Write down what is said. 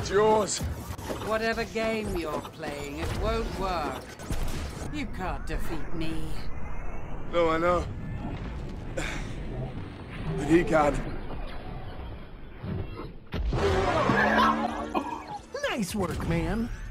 It's yours. Whatever game you're playing, it won't work. You can't defeat me. No, I know. But he can. Nice work, man.